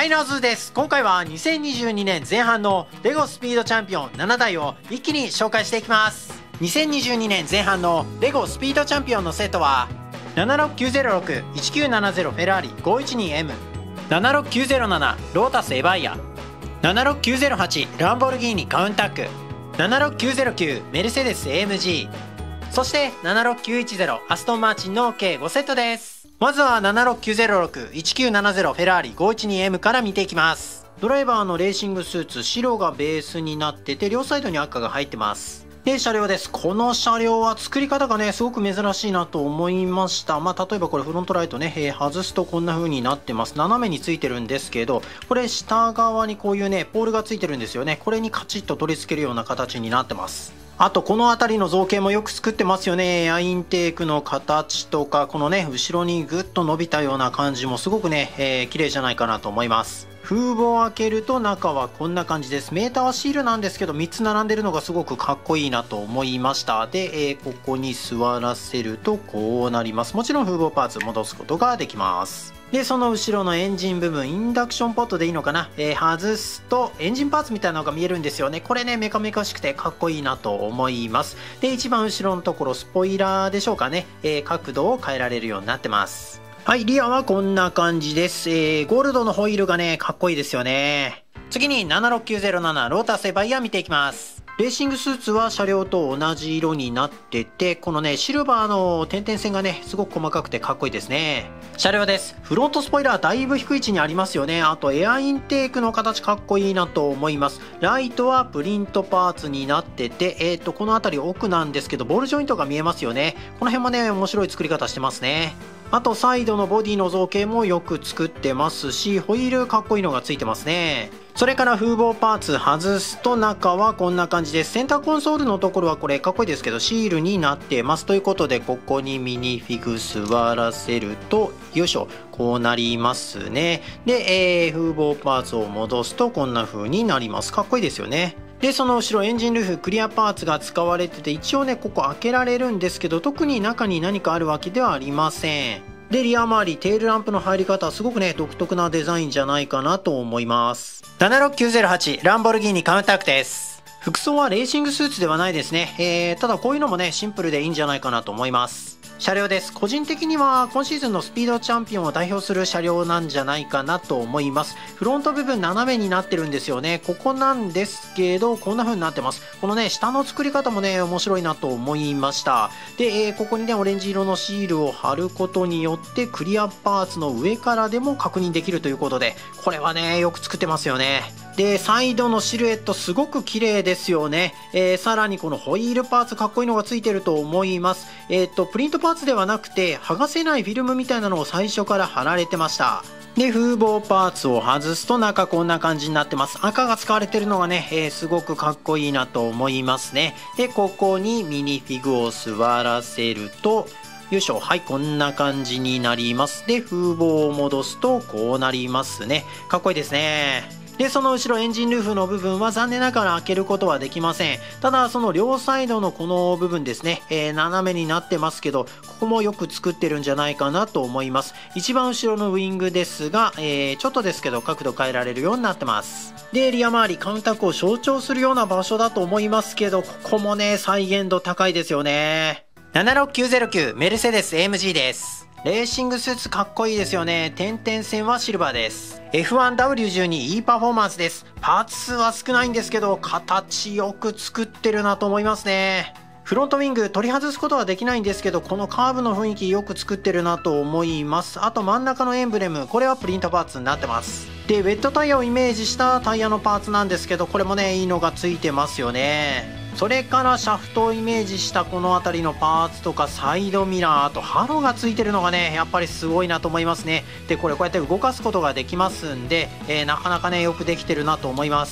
はい、ナオズです。今回は2022年前半のレゴスピードチャンピオン7台を一気に紹介していきます。2022年前半のレゴスピードチャンピオンのセットは 76906-1970 フェラーリ 512M、 76907 ロータスエバイア、76908 ランボルギーニカウンタック、76909メルセデス AMG、 そして76910アストンマーチンの計5セットです。まずは 76906-1970 フェラーリ 512M から見ていきます。ドライバーのレーシングスーツ、白がベースになってて、両サイドに赤が入ってます。で、車両です。この車両は作り方がね、すごく珍しいなと思いました。例えばこれフロントライトね、外すとこんな風になってます。斜めについてるんですけど、これ下側にこういうね、ポールがついてるんですよね。これにカチッと取り付けるような形になってます。あとこの辺りの造形もよく作ってますよね。エアインテークの形とか、このね後ろにグッと伸びたような感じもすごくね、綺麗じゃないかなと思います。風防を開けると中はこんな感じです。メーターはシールなんですけど3つ並んでるのがすごくかっこいいなと思いました。で、ここに座らせるとこうなります。もちろん風防パーツ戻すことができます。で、その後ろのエンジン部分、インダクションポットでいいのかな、外すとエンジンパーツみたいなのが見えるんですよね。これねメカメカしくてかっこいいなと思います。で、一番後ろのところスポイラーでしょうかね、角度を変えられるようになってます。はい、リアはこんな感じです。ゴールドのホイールがねかっこいいですよね。次に76907ロータスエバイア見ていきます。レーシングスーツは車両と同じ色になってて、このねシルバーの点々線がねすごく細かくてかっこいいですね。車両です。フロントスポイラーだいぶ低い位置にありますよね。あとエアインテークの形かっこいいなと思います。ライトはプリントパーツになってて、この辺り奥なんですけどボールジョイントが見えますよね。この辺もね面白い作り方してますね。あとサイドのボディの造形もよく作ってますし、ホイールかっこいいのがついてますね。それから風防パーツ外すと中はこんな感じです。センターコンソールのところはこれかっこいいですけどシールになってます。ということでここにミニフィグ座らせるとよいしょこうなりますね。で、風防パーツを戻すとこんな風になります。かっこいいですよね。で、その後ろエンジンルーフクリアパーツが使われてて、一応ねここ開けられるんですけど特に中に何かあるわけではありません。で、リア周りテールランプの入り方はすごくね独特なデザインじゃないかなと思います。76908ランボルギーニカウンタックです。服装はレーシングスーツではないですね。ただこういうのもねシンプルでいいんじゃないかなと思います。車両です。個人的には今シーズンのスピードチャンピオンを代表する車両なんじゃないかなと思います。フロント部分斜めになってるんですよね。ここなんですけどこんな風になってます。このね下の作り方もね面白いなと思いました。で、ここにねオレンジ色のシールを貼ることによってクリアパーツの上からでも確認できるということで、これはねよく作ってますよね。で、サイドのシルエットすごく綺麗ですよね。さらにこのホイールパーツかっこいいのがついてると思います。プリントパーツではなくて剥がせないフィルムみたいなのを最初から貼られてました。で、風防パーツを外すと中こんな感じになってます。赤が使われてるのがね、すごくかっこいいなと思いますね。で、ここにミニフィグを座らせるとよいしょ、はい、こんな感じになります。で、風防を戻すとこうなりますね。かっこいいですね。で、その後ろエンジンルーフの部分は残念ながら開けることはできません。ただその両サイドのこの部分ですね、斜めになってますけどここもよく作ってるんじゃないかなと思います。一番後ろのウイングですが、ちょっとですけど角度変えられるようになってます。で、リア周りカウンタックを象徴するような場所だと思いますけど、ここもね再現度高いですよね。76909メルセデス AMG です。レーシングスーツかっこいいですよね。点々線はシルバーです。F1W12E パフォーマンスです。パーツ数は少ないんですけど形よく作ってるなと思いますね。フロントウィング取り外すことはできないんですけどこのカーブの雰囲気よく作ってるなと思います。あと真ん中のエンブレム、これはプリントパーツになってます。で、ウェットタイヤをイメージしたタイヤのパーツなんですけどこれもねいいのがついてますよね。それからシャフトをイメージしたこの辺りのパーツとかサイドミラー、あとハロがついてるのがねやっぱりすごいなと思いますね。で、これこうやって動かすことができますんで、なかなかねよくできてるなと思います。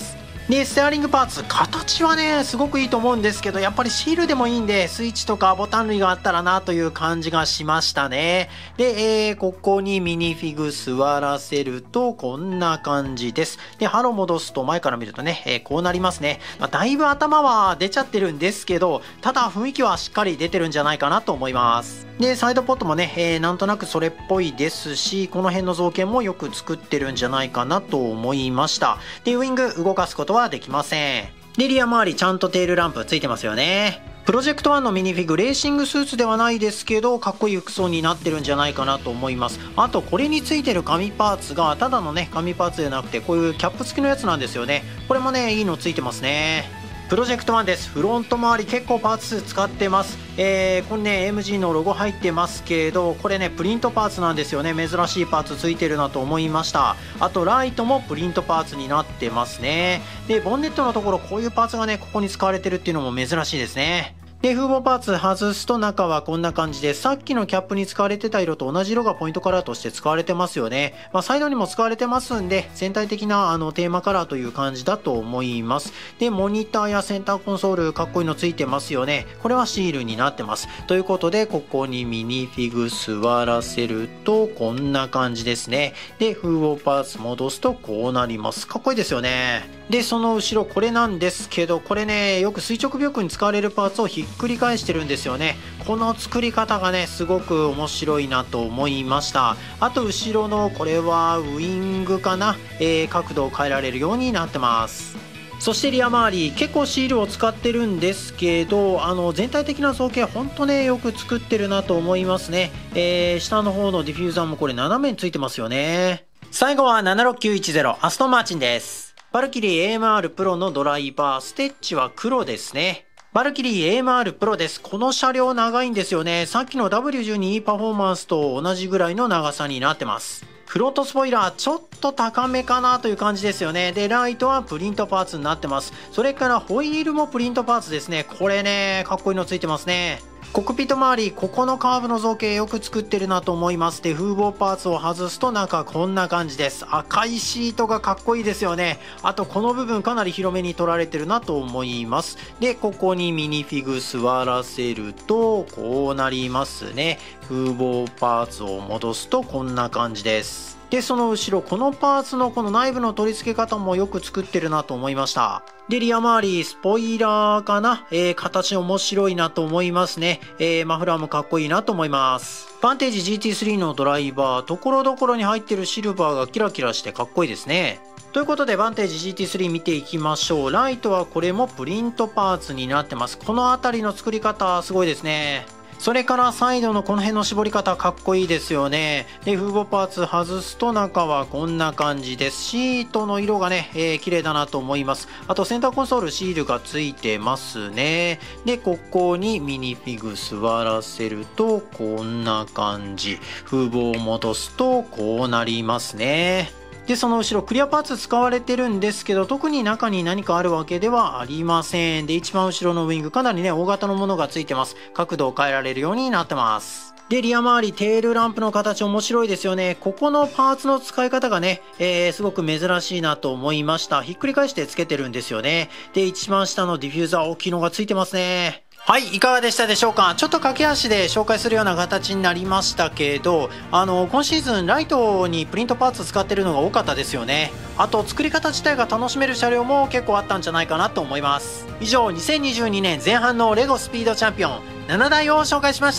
でステアリングパーツ、形はねすごくいいと思うんですけど、やっぱりシールでもいいんでスイッチとかボタン類があったらなという感じがしましたね。で、ここにミニフィグ座らせるとこんな感じです。でハロ戻すと前から見るとね、こうなりますね。だいぶ頭は出ちゃってるんですけど、ただ雰囲気はしっかり出てるんじゃないかなと思います。でサイドポットもね、なんとなくそれっぽいですし、この辺の造形もよく作ってるんじゃないかなと思いました。でウイング動かすことはできません。でリア周りちゃんとテールランプついてますよね。プロジェクト1のミニフィグ、レーシングスーツではないですけどかっこいい服装になってるんじゃないかなと思います。あとこれについてる紙パーツがただのね紙パーツじゃなくてこういうキャップ付きのやつなんですよね。これもねいいのついてますね。プロジェクト1です。フロント周り結構パーツ数使ってます。これね MG のロゴ入ってますけど、これねプリントパーツなんですよね。珍しいパーツついてるなと思いました。あとライトもプリントパーツになってますね。でボンネットのところこういうパーツがねここに使われてるっていうのも珍しいですね。で風防パーツ外すと中はこんな感じで、さっきのキャップに使われてた色と同じ色がポイントカラーとして使われてますよね。サイドにも使われてますんで全体的なテーマカラーという感じだと思います。でモニターやセンターコンソールかっこいいのついてますよね。これはシールになってます。ということでここにミニフィグ座らせるとこんな感じですね。で風防パーツ戻すとこうなります。かっこいいですよね。でその後ろこれなんですけど、これねよく垂直尾翼に使われるパーツをひっくり返してるんですよね。この作り方がねすごく面白いなと思いました。あと後ろのこれはウイングかな、角度を変えられるようになってます。そしてリア周り結構シールを使ってるんですけど、全体的な造形ほんとねよく作ってるなと思いますね。下の方のディフューザーもこれ斜めについてますよね。最後は76910アストンマーチンです。バルキリー AMR プロのドライバー、ステッチは黒ですね。バルキリー AMR プロです。この車両長いんですよね。さっきの W12E パフォーマンスと同じぐらいの長さになってます。フロントスポイラーちょっと高めかなという感じですよね。でライトはプリントパーツになってます。それからホイールもプリントパーツですね。これねかっこいいのついてますね。コックピット周りここのカーブの造形よく作ってるなと思います。で風防パーツを外すと中こんな感じです。赤いシートがかっこいいですよね。あとこの部分かなり広めに取られてるなと思います。でここにミニフィグ座らせるとこうなりますね。風防パーツを戻すとこんな感じです。でその後ろこのパーツのこの内部の取り付け方もよく作ってるなと思いました。でリア周りスポイラーかな、形面白いなと思いますね。マフラーもかっこいいなと思います。バンテージ GT3 のドライバーところどころに入ってるシルバーがキラキラしてかっこいいですね。ということでバンテージ GT3 見ていきましょう。ライトはこれもプリントパーツになってます。この辺りの作り方すごいですね。それからサイドのこの辺の絞り方かっこいいですよね。で風防パーツ外すと中はこんな感じです。シートの色がね、綺麗だなと思います。あとセンターコンソールシールがついてますね。でここにミニフィグ座らせるとこんな感じ。風防を戻すとこうなりますね。でその後ろクリアパーツ使われてるんですけど、特に中に何かあるわけではありません。で一番後ろのウイングかなりね大型のものがついてます。角度を変えられるようになってます。でリア周りテールランプの形面白いですよね。ここのパーツの使い方がね、すごく珍しいなと思いました。ひっくり返してつけてるんですよね。で一番下のディフューザー大きいのがついてますね。はい、いかがでしたでしょうか。ちょっと駆け足で紹介するような形になりましたけど、今シーズンライトにプリントパーツ使ってるのが多かったですよね。あと作り方自体が楽しめる車両も結構あったんじゃないかなと思います。以上2022年前半のレゴスピードチャンピオン7台を紹介しました。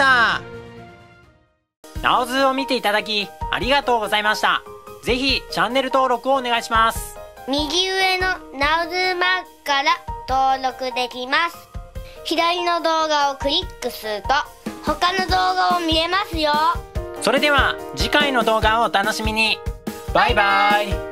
ナオズを見ていただきありがとうございました。ぜひチャンネル登録をお願いします。 右上のナオズマークから登録できます。左の動画をクリックすると他の動画を見れますよ。 それでは次回の動画をお楽しみに。バイバイ。